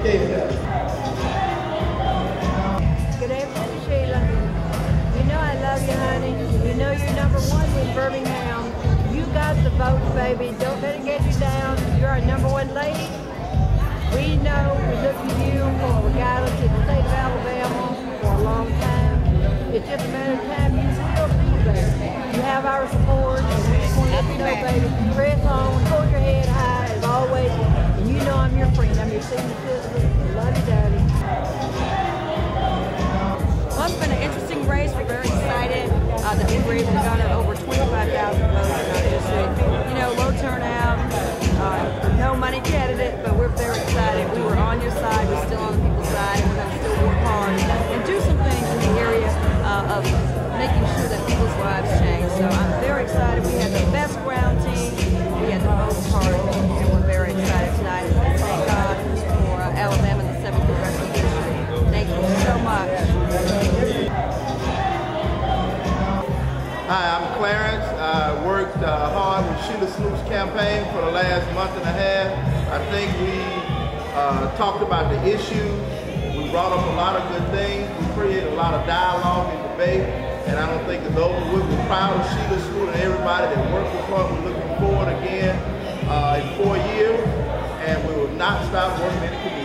vacated that. Good afternoon, Sheila. You know I love you, honey. You know you're number one in Birmingham. You got the vote, baby. Don't let it get you down. You're our number one lady. We know we look to you for guidance in the state of Alabama for a long time. It's just a matter of time you will be there. You have our support, and we just want to let you know, baby, press on, hold your head high as always, and you know I'm your friend. I'm your senior citizen. Love you, Daddy. Well, it's been an interesting race. We're very excited that we were able to garner over 25,000 votes in our district. You know, low turnout, no money candidate, but we're very excited. We were on your side, we're still on the people's side, and we're going to still work hard and do some things in the area of making sure that people's lives change. So I'm very excited. We had the best ground team, we had the most heart, and we're very excited tonight. And thank God for Alabama and the 7th Congressional District. Thank you so much. Hi, I'm Clarence. I worked hard with Sheila Smoot's campaign for the last month and a half. I think we talked about the issues. We brought up a lot of good things. We created a lot of dialogue and debate, and I don't think it's over with. We're proud of Sheila Smoot and everybody that worked with her. We're looking forward again in 4 years, and we will not stop working in the community.